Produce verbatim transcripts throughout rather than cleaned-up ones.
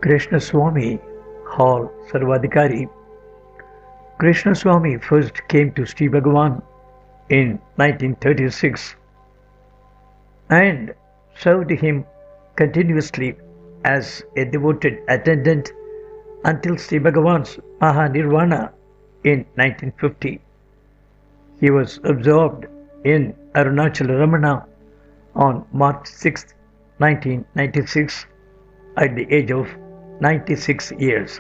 Krishnaswamy Hall Sarvadhikari. Krishnaswamy first came to Sri Bhagavan in nineteen thirty-six and served him continuously as a devoted attendant until Sri Bhagavan's Mahanirvana in nineteen fifty. He was absorbed in Arunachala Ramana on March sixth, nineteen ninety-six, at the age of ninety-six years.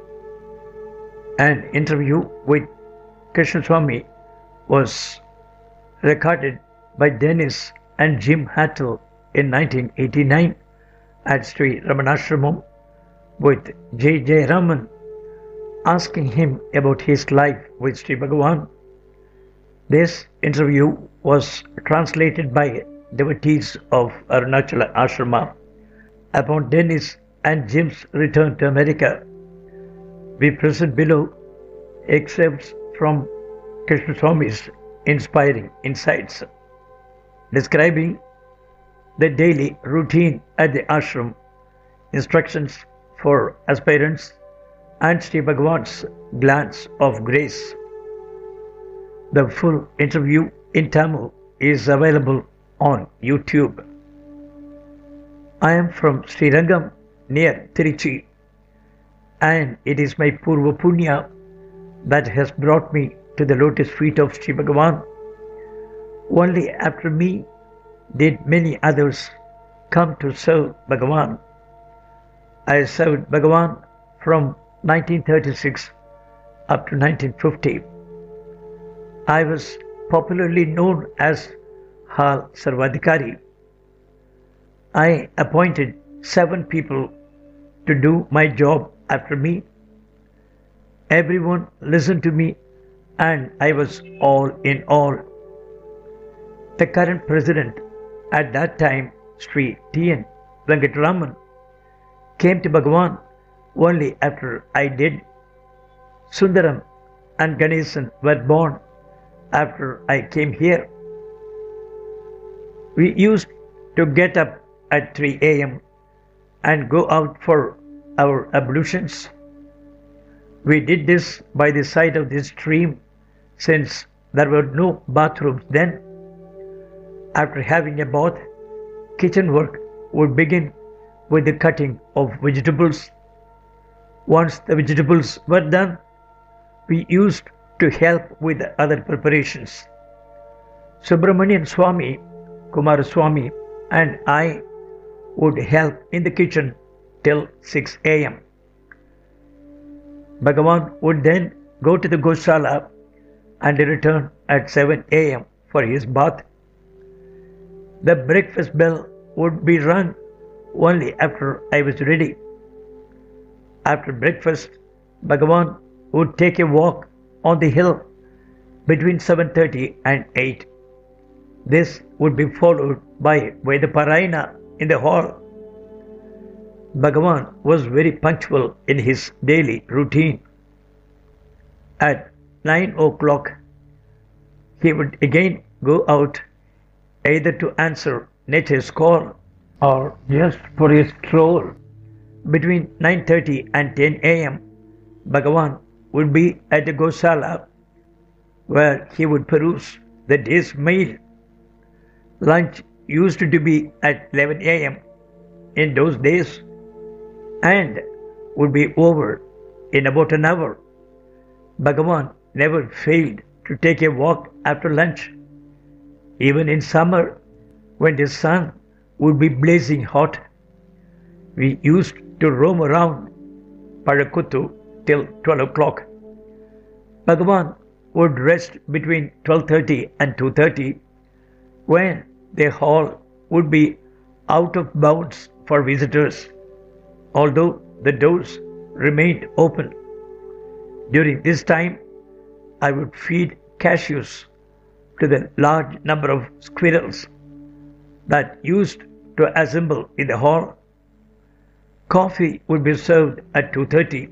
An interview with Krishnaswamy was recorded by Dennis and Jim Hattel in nineteen eighty-nine at Sri Ramanashramam with J. J. Raman asking him about his life with Sri Bhagavan. This interview was translated by devotees of Arunachala Ashrama upon Dennis and Jim's return to America. We present below excerpts from Krishnaswamy's inspiring insights, describing the daily routine at the ashram, instructions for aspirants, and Sri Bhagavan's glance of grace. The full interview in Tamil is available on YouTube. I am from Srirangam near Trichy, and it is my Purva Punya that has brought me to the lotus feet of Sri Bhagavan. Only after me did many others come to serve Bhagavan. I served Bhagavan from nineteen thirty-six up to nineteen fifty. I was popularly known as Hall Sarvadhikari. I appointed seven people to do my job after me. Everyone listened to me and I was all in all. The current president at that time, Sri T N Venkataraman, came to Bhagavan only after I did. Sundaram and Ganesan were born after I came here. We used to get up at three a m and go out for our ablutions. We did this by the side of this stream since there were no bathrooms then. After having a bath, kitchen work would begin with the cutting of vegetables. Once the vegetables were done, we used to help with other preparations. Subramanian Swami, Kumaraswamy, and I would help in the kitchen till six a m Bhagavan would then go to the Goshala and return at seven a m for his bath. The breakfast bell would be rung only after I was ready. After breakfast, Bhagavan would take a walk on the hill between seven thirty and eight. This would be followed by Vedaparayana in the hall. Bhagavan was very punctual in his daily routine. At nine o'clock, he would again go out either to answer nature's call or just for a stroll. Between nine thirty and ten a m, Bhagavan would be at the Gosala where he would peruse the day's mail. Lunch used to be at eleven a m in those days and would be over in about an hour. Bhagavan never failed to take a walk after lunch. Even in summer, when the sun would be blazing hot, we used to roam around Parakuttu till twelve o'clock. Bhagavan would rest between twelve thirty and two thirty, when the hall would be out of bounds for visitors, although the doors remained open. During this time, I would feed cashews to the large number of squirrels that used to assemble in the hall. Coffee would be served at two thirty.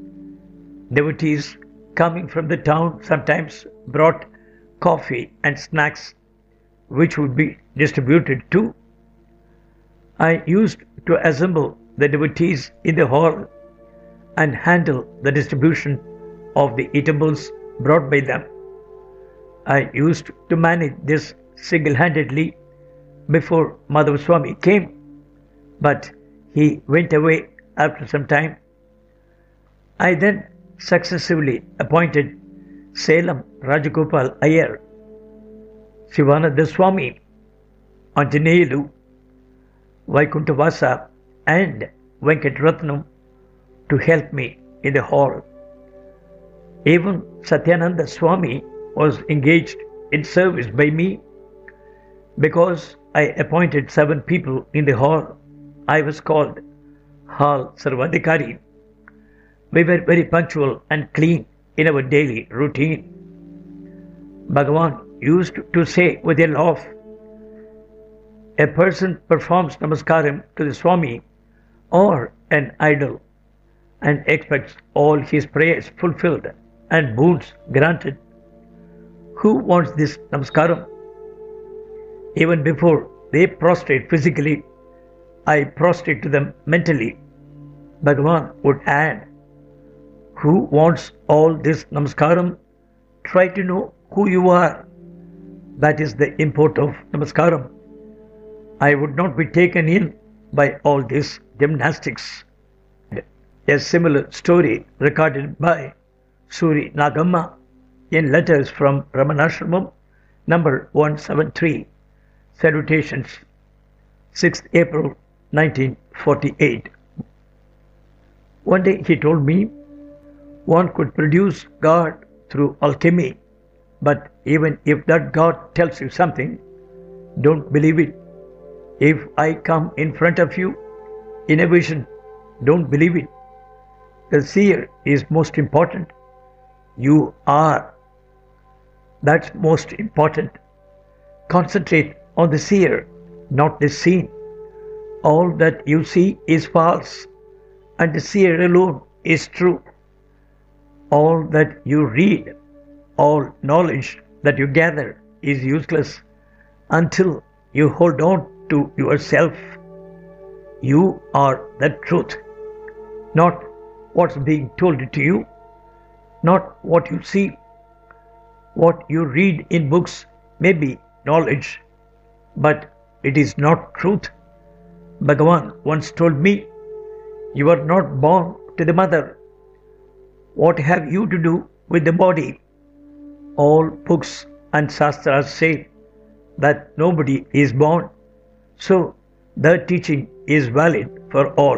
Devotees coming from the town sometimes brought coffee and snacks, which would be distributed too. I used to assemble the devotees in the hall and handle the distribution of the eatables brought by them. I used to manage this single-handedly before Madhava Swami came, but he went away after some time. I then successively appointed Salem Rajagopal Iyer, Shivananda Swami, Anjaneyulu, Vaikuntavasa and Venkatratnam to help me in the hall. Even Satyananda Swami was engaged in service by me. Because I appointed seven people in the hall, I was called Hall Sarvadhikari. We were very punctual and clean in our daily routine. Bhagavan used to say with a laugh, a person performs namaskaram to the Swami or an idol and expects all his prayers fulfilled and boons granted. Who wants this namaskaram? Even before they prostrate physically, I prostrate to them mentally. Bhagavan would add, who wants all this namaskaram? Try to know who you are. That is the import of namaskaram. I would not be taken in by all this gymnastics. A similar story recorded by Suri Nagamma in letters from Ramanashramam, number one seventy-three, Salutations, sixth April nineteen forty-eight. One day he told me, one could produce God through alchemy, but even if that God tells you something, don't believe it. If I come in front of you in a vision, don't believe it. The seer is most important. You are. That's most important. Concentrate on the seer, not the seen. All that you see is false, and the seer alone is true. All that you read, all knowledge that you gather is useless until you hold on to yourself. You are the truth, not what's being told to you, not what you see. What you read in books may be knowledge, but it is not truth. Bhagavan once told me, you are not born to the mother. What have you to do with the body? All books and sastras say that nobody is born, so the teaching is valid for all.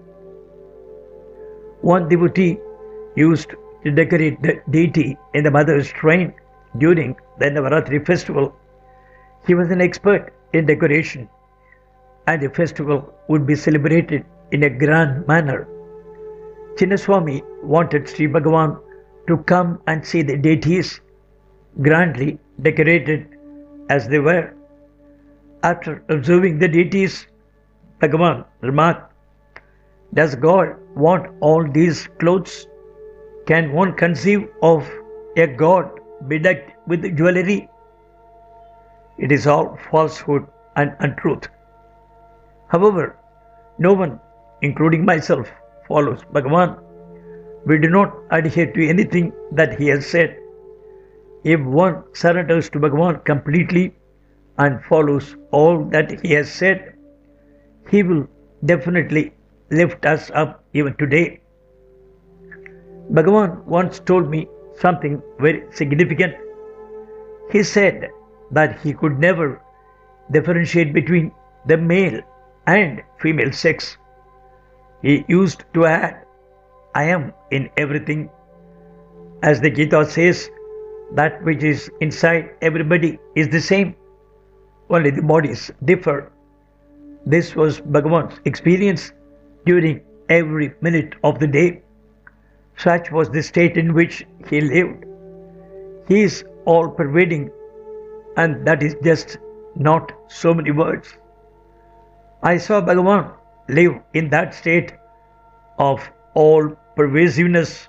One devotee used to decorate the deity in the mother's shrine during the Navaratri festival. He was an expert in decoration, and the festival would be celebrated in a grand manner. Chinnaswamy wanted Sri Bhagavan to come and see the deities grandly decorated as they were. After observing the deities, Bhagavan remarked, does God want all these clothes? Can one conceive of a God bedecked with jewelry? It is all falsehood and untruth. However, no one, including myself, follows Bhagavan. We do not adhere to anything that he has said. If one surrenders to Bhagavan completely and follows all that he has said, he will definitely lift us up even today. Bhagavan once told me something very significant. He said that he could never differentiate between the male and female sex. He used to add, I am in everything. As the Gita says, that which is inside everybody is the same, only the bodies differ. This was Bhagavan's experience during every minute of the day. Such was the state in which he lived. He is all-pervading, and that is just not so many words. I saw Bhagavan live in that state of all-pervasiveness.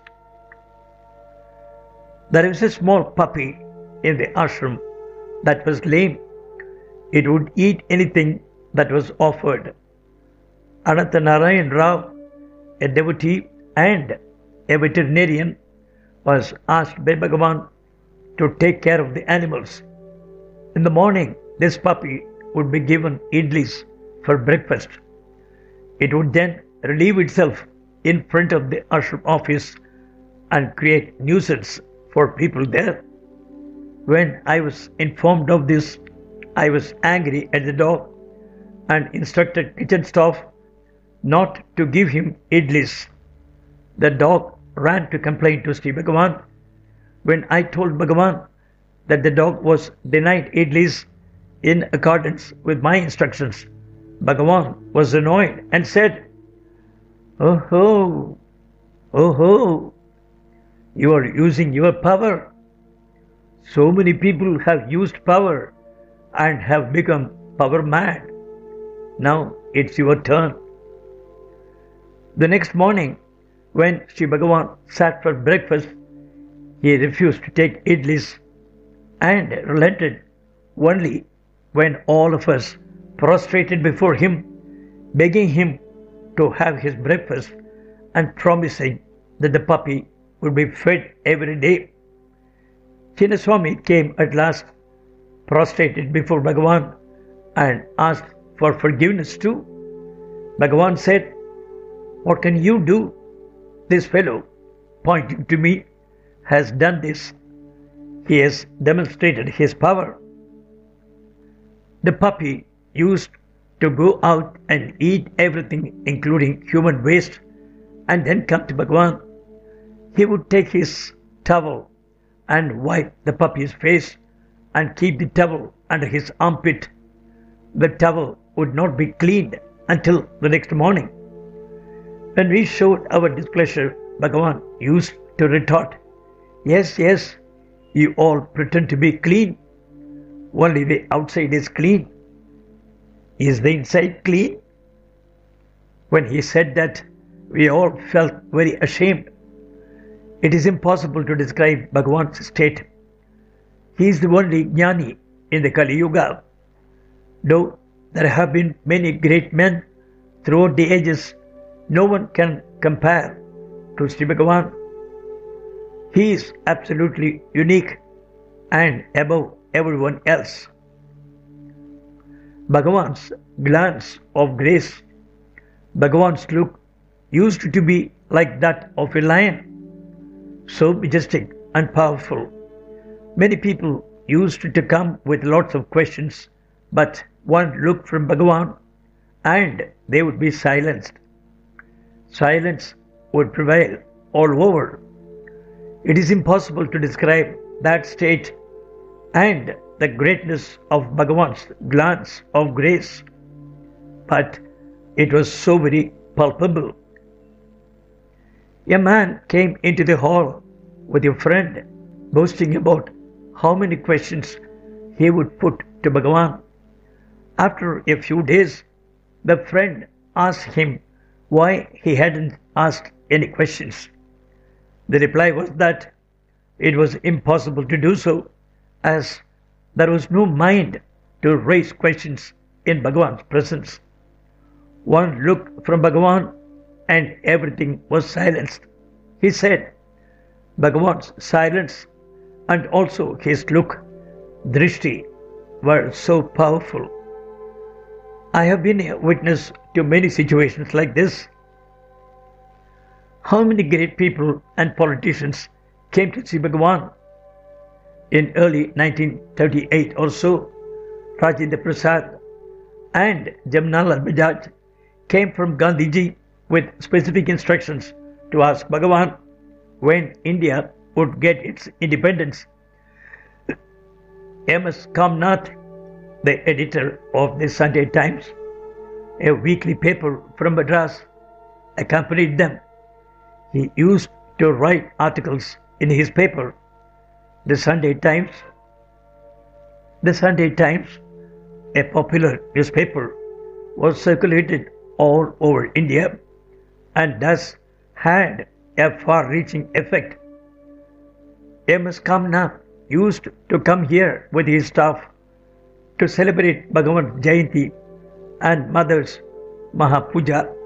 There was a small puppy in the ashram that was lame. It would eat anything that was offered. Ananta Narayan Rao, a devotee and a veterinarian, was asked by Bhagavan to take care of the animals. In the morning, this puppy would be given idlis for breakfast. It would then relieve itself in front of the ashram office and create nuisance for people there. When I was informed of this, I was angry at the dog and instructed kitchen staff not to give him idlis. The dog ran to complain to Sri Bhagavan. When I told Bhagavan that the dog was denied idlis in accordance with my instructions, Bhagavan was annoyed and said, "Oh ho, oh ho, you are using your power. So many people have used power and have become power mad. Now it's your turn." The next morning, when Sri Bhagavan sat for breakfast, he refused to take idlis and relented only when all of us prostrated before him, begging him to have his breakfast and promising that the puppy would be fed every day. Chinnaswamy came at last, prostrated before Bhagavan and asked for forgiveness too. Bhagavan said, "What can you do? This fellow," pointing to me, "has done this. He has demonstrated his power." The puppy used to go out and eat everything, including human waste, and then come to Bhagavan. He would take his towel and wipe the puppy's face and keep the towel under his armpit. The towel would not be cleaned until the next morning. When we showed our displeasure, Bhagavan used to retort, "Yes, yes, you all pretend to be clean. Only the outside is clean. Is the inside clean?" When he said that, we all felt very ashamed. It is impossible to describe Bhagavan's state. He is the only Jnani in the Kali Yuga. Though there have been many great men throughout the ages, no one can compare to Sri Bhagavan. He is absolutely unique and above everyone else. Bhagavan's glance of grace, Bhagavan's look used to be like that of a lion, so majestic and powerful. Many people used to come with lots of questions, but one look from Bhagavan and they would be silenced. Silence would prevail all over. It is impossible to describe that state and the greatness of Bhagavan's glance of grace, but it was so very palpable. A man came into the hall with a friend, boasting about how many questions he would put to Bhagavan. After a few days, the friend asked him why he hadn't asked any questions. The reply was that it was impossible to do so, as there was no mind to raise questions in Bhagavan's presence. One look from Bhagavan and everything was silenced. He said, Bhagavan's silence and also his look, drishti, were so powerful. I have been a witness to many situations like this. How many great people and politicians came to see Bhagavan? In early nineteen thirty-eight or so, Rajendra Prasad and Jamnalal Bajaj came from Gandhiji with specific instructions to ask Bhagavan when India would get its independence. M S Kamnath, the editor of the Sunday Times, a weekly paper from Madras, accompanied them. He used to write articles in his paper, the Sunday Times. The Sunday Times, a popular newspaper, was circulated all over India and thus had a far-reaching effect. M S Kamnath used to come here with his staff to celebrate Bhagavan Jayanti and Mother's Mahapuja.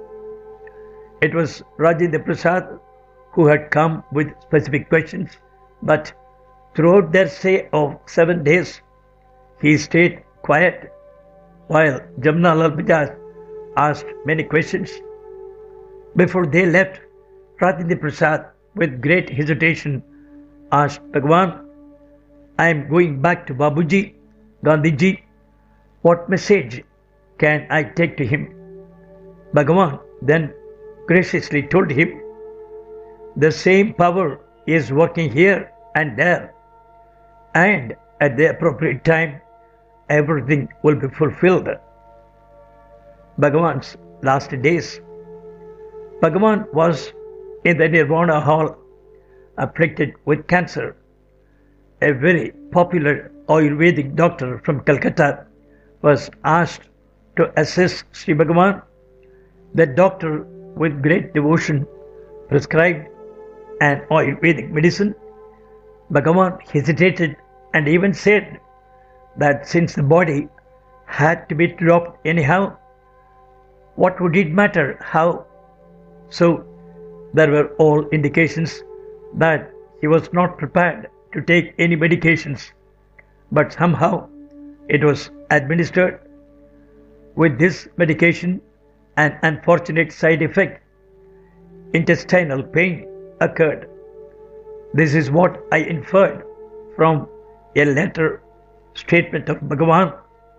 It was Rajendra Prasad who had come with specific questions, but throughout their stay of seven days, he stayed quiet while Jamnalal Bajaj asked many questions. Before they left, Rajendra Prasad, with great hesitation, asked Bhagwan, I am going back to Babuji, Gandhiji. What message can I take to him? Bhagwan then graciously told him, the same power is working here and there, and at the appropriate time, everything will be fulfilled. Bhagwan's last days. Bhagwan was in the Nirvana hall, afflicted with cancer. A very popular Ayurvedic doctor from Calcutta was asked to assist Sri Bhagwan. The doctor, with great devotion, prescribed an Ayurvedic medicine. Bhagwan hesitated and even said that since the body had to be dropped anyhow, what would it matter how? So there were all indications that he was not prepared to take any medications, but somehow it was administered. With this medication, an unfortunate side effect, intestinal pain, occurred. This is what I inferred from a later statement of Bhagavan.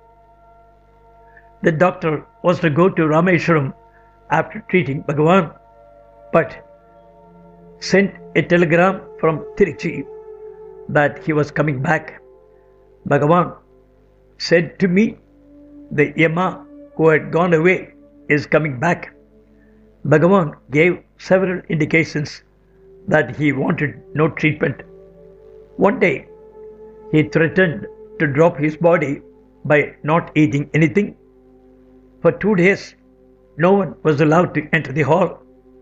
The doctor was to go to Rameshwaram after treating Bhagavan, but sent a telegram from Tiruchi that he was coming back. Bhagavan said to me, the Yama who had gone away is coming back. Bhagavan gave several indications that he wanted no treatment. One day, he threatened to drop his body by not eating anything. For two days, no one was allowed to enter the hall.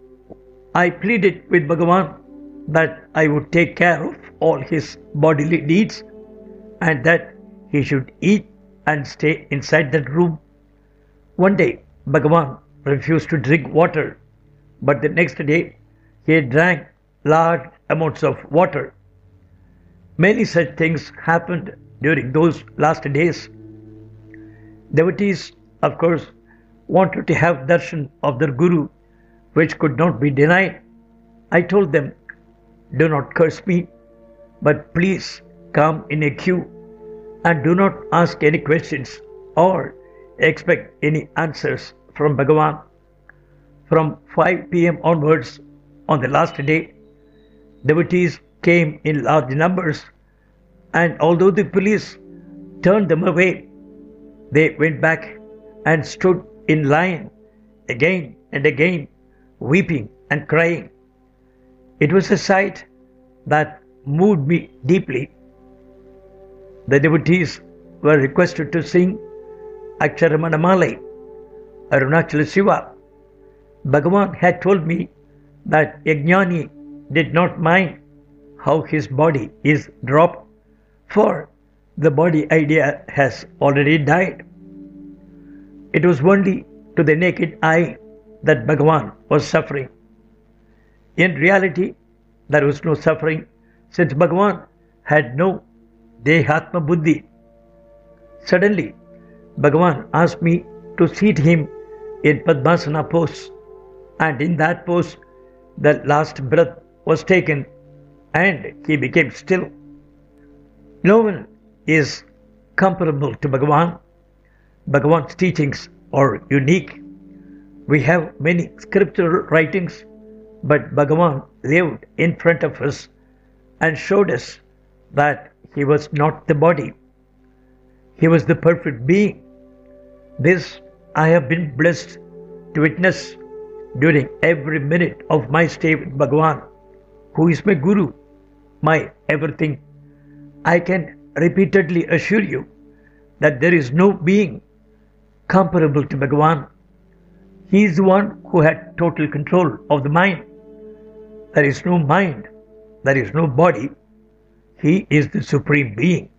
I pleaded with Bhagavan that I would take care of all his bodily needs and that he should eat and stay inside that room. One day, Bhagavan refused to drink water, but the next day he drank large amounts of water. Many such things happened during those last days. Devotees, of course, wanted to have darshan of their Guru, which could not be denied. I told them, do not curse me, but please come in a queue and do not ask any questions or expect any answers from Bhagavan. From five p m onwards on the last day, devotees came in large numbers, and although the police turned them away, they went back and stood in line again and again, weeping and crying. It was a sight that moved me deeply. The devotees were requested to sing Aksharamanamale, Arunachala Shiva. Bhagavan had told me that Yajnani did not mind how his body is dropped, for the body idea has already died. It was only to the naked eye that Bhagavan was suffering. In reality, there was no suffering, since Bhagavan had no Dehatma Buddhi. Suddenly, Bhagavan asked me to seat him in Padmasana pose, and in that pose, the last breath was taken and he became still. No one is comparable to Bhagavan. Bhagavan's teachings are unique. We have many scriptural writings, but Bhagavan lived in front of us and showed us that he was not the body. He was the perfect being. This I have been blessed to witness during every minute of my stay with Bhagavan, who is my Guru, my everything. I can repeatedly assure you that there is no being comparable to Bhagavan. He is the one who had total control of the mind. There is no mind, there is no body. He is the Supreme Being.